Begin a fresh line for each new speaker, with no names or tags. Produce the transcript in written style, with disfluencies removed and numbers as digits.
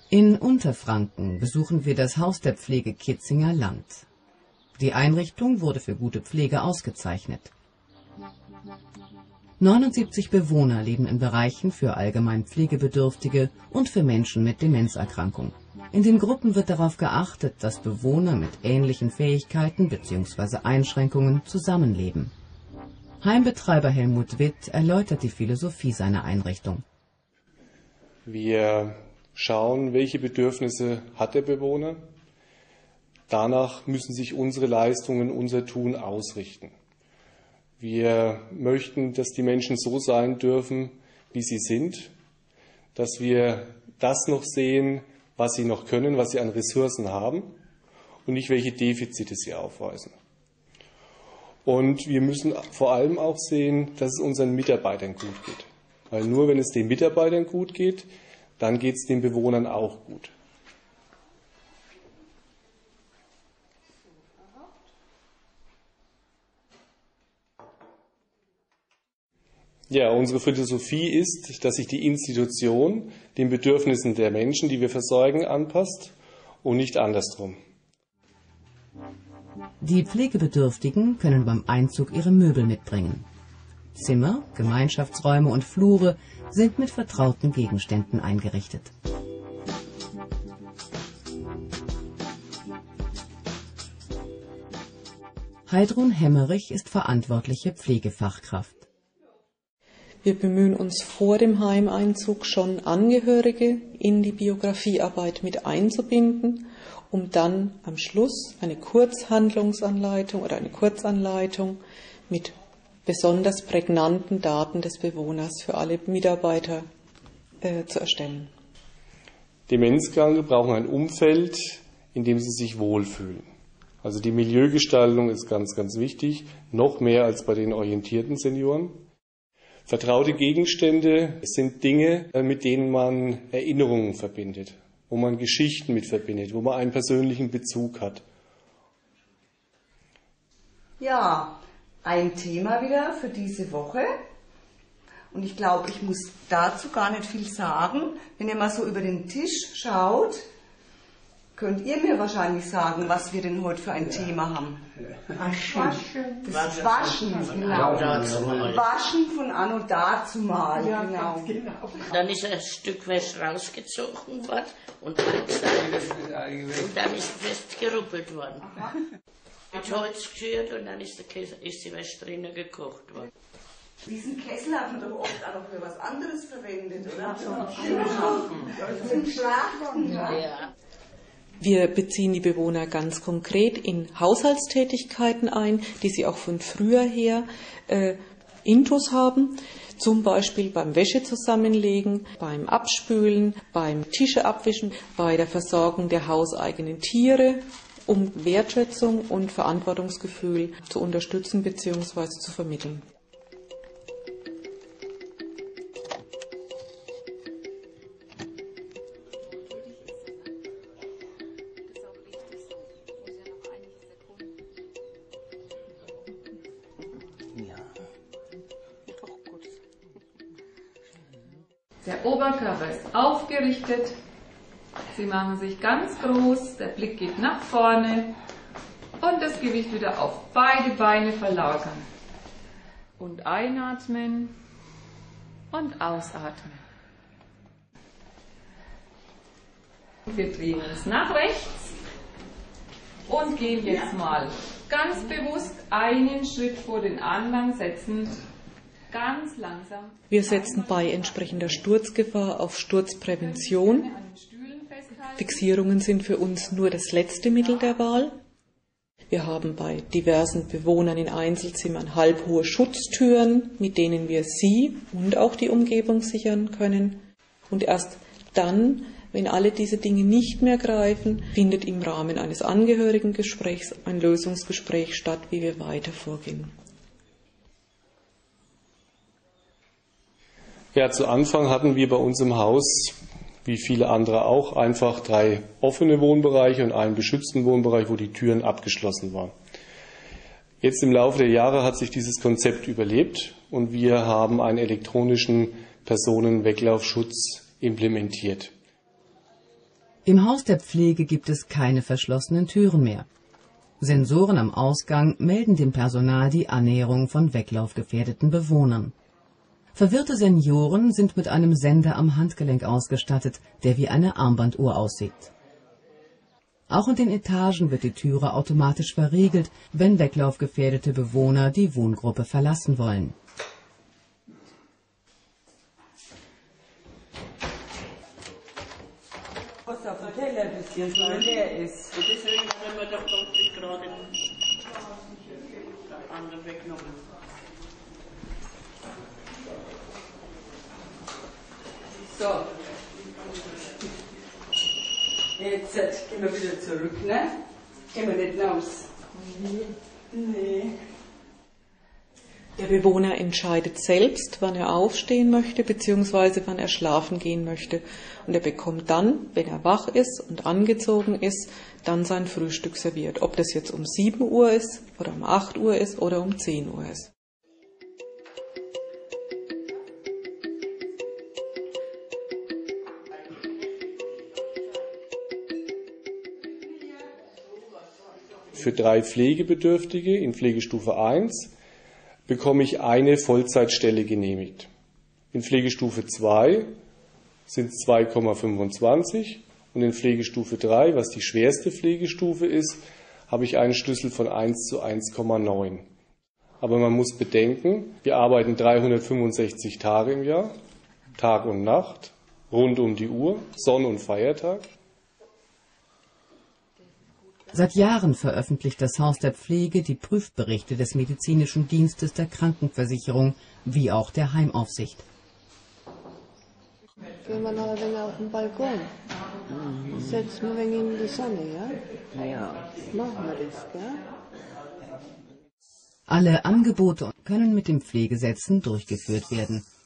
In Unterfranken besuchen wir das Haus der Pflege Kitzinger Land. Die Einrichtung wurde für gute Pflege ausgezeichnet. 79 Bewohner leben in Bereichen für allgemein Pflegebedürftige und für Menschen mit Demenzerkrankung. In den Gruppen wird darauf geachtet, dass Bewohner mit ähnlichen Fähigkeiten bzw. Einschränkungen zusammenleben. Heimbetreiber Helmut Witt erläutert die Philosophie seiner Einrichtung.
Wir schauen, welche Bedürfnisse hat der Bewohner. Danach müssen sich unsere Leistungen, unser Tun ausrichten. Wir möchten, dass die Menschen so sein dürfen, wie sie sind, dass wir das noch sehen, was sie noch können, was sie an Ressourcen haben und nicht welche Defizite sie aufweisen. Und wir müssen vor allem auch sehen, dass es unseren Mitarbeitern gut geht. Weil nur wenn es den Mitarbeitern gut geht, dann geht es den Bewohnern auch gut. Ja, unsere Philosophie ist, dass sich die Institution den Bedürfnissen der Menschen, die wir versorgen, anpasst und nicht andersrum.
Die Pflegebedürftigen können beim Einzug ihre Möbel mitbringen. Zimmer, Gemeinschaftsräume und Flure sind mit vertrauten Gegenständen eingerichtet. Heidrun Hemmerich ist verantwortliche Pflegefachkraft.
Wir bemühen uns vor dem Heimeinzug schon, Angehörige in die Biografiearbeit mit einzubinden, um dann am Schluss eine Kurzhandlungsanleitung oder eine Kurzanleitung mit besonders prägnanten Daten des Bewohners für alle Mitarbeiter zu erstellen.
Demenzkranke brauchen ein Umfeld, in dem sie sich wohlfühlen. Also die Milieugestaltung ist ganz, ganz wichtig, noch mehr als bei den orientierten Senioren. Vertraute Gegenstände sind Dinge, mit denen man Erinnerungen verbindet, wo man Geschichten mit verbindet, wo man einen persönlichen Bezug hat.
Ja, ein Thema wieder für diese Woche. Und ich glaube, ich muss dazu gar nicht viel sagen. Wenn ihr mal so über den Tisch schaut, könnt ihr mir wahrscheinlich sagen, was wir denn heute für ein Thema haben. Waschen. Das Waschen, genau. Waschen von Anno dazumal, genau.
Dann ist ein Stück Wäsche rausgezogen worden und dann ist fest geruppelt worden. Mit Holz geschürt und dann ist die Wäsche drinnen gekocht worden.
Diesen Kessel hat man doch oft auch noch für was anderes verwendet, oder? Zum Schlachten.
Ja.
Wir beziehen die Bewohner ganz konkret in Haushaltstätigkeiten ein, die sie auch von früher her intus haben. Zum Beispiel beim Wäsche zusammenlegen, beim Abspülen, beim Tische abwischen, bei der Versorgung der hauseigenen Tiere, um Wertschätzung und Verantwortungsgefühl zu unterstützen bzw. zu vermitteln.
Der Oberkörper ist aufgerichtet, Sie machen sich ganz groß, der Blick geht nach vorne und das Gewicht wieder auf beide Beine verlagern. Und einatmen und ausatmen. Wir drehen uns nach rechts und gehen jetzt mal ganz bewusst einen Schritt vor den anderen, setzen ganz langsam.
Wir setzen bei entsprechender Sturzgefahr auf Sturzprävention. Fixierungen sind für uns nur das letzte Mittel der Wahl. Wir haben bei diversen Bewohnern in Einzelzimmern halbhohe Schutztüren, mit denen wir sie und auch die Umgebung sichern können. Und erst dann, wenn alle diese Dinge nicht mehr greifen, findet im Rahmen eines Angehörigengesprächs ein Lösungsgespräch statt, wie wir weiter vorgehen.
Ja, zu Anfang hatten wir bei uns im Haus, wie viele andere auch, einfach 3 offene Wohnbereiche und einen beschützten Wohnbereich, wo die Türen abgeschlossen waren. Jetzt im Laufe der Jahre hat sich dieses Konzept überlebt und wir haben einen elektronischen Personenweglaufschutz implementiert.
Im Haus der Pflege gibt es keine verschlossenen Türen mehr. Sensoren am Ausgang melden dem Personal die Annäherung von weglaufgefährdeten Bewohnern. Verwirrte Senioren sind mit einem Sender am Handgelenk ausgestattet, der wie eine Armbanduhr aussieht. Auch in den Etagen wird die Türe automatisch verriegelt, wenn weglaufgefährdete Bewohner die Wohngruppe verlassen wollen.
Was auf dem Teller ein bisschen so leer ist.
Und deswegen haben wir doch dort gerade den anderen weggenommen.
So. Jetzt gehen wir wieder zurück, ne? Gehen wir nicht raus. Nee.
Der Bewohner entscheidet selbst, wann er aufstehen möchte bzw. wann er schlafen gehen möchte. Und er bekommt dann, wenn er wach ist und angezogen ist, dann sein Frühstück serviert. Ob das jetzt um 7 Uhr ist oder um 8 Uhr ist oder um 10 Uhr ist.
Für 3 Pflegebedürftige in Pflegestufe 1 bekomme ich eine Vollzeitstelle genehmigt. In Pflegestufe 2 sind es 2,25 und in Pflegestufe 3, was die schwerste Pflegestufe ist, habe ich einen Schlüssel von 1 zu 1,9. Aber man muss bedenken, wir arbeiten 365 Tage im Jahr, Tag und Nacht, rund um die Uhr, Sonn- und Feiertag.
Seit Jahren veröffentlicht das Haus der Pflege die Prüfberichte des medizinischen Dienstes der Krankenversicherung wie auch der Heimaufsicht.
Gehen wir noch ein wenig auf den Balkon. Setzen wir ein wenig in die Sonne, ja? Ja. Machen wir das, gell?
Alle Angebote können mit den Pflegesätzen durchgeführt werden.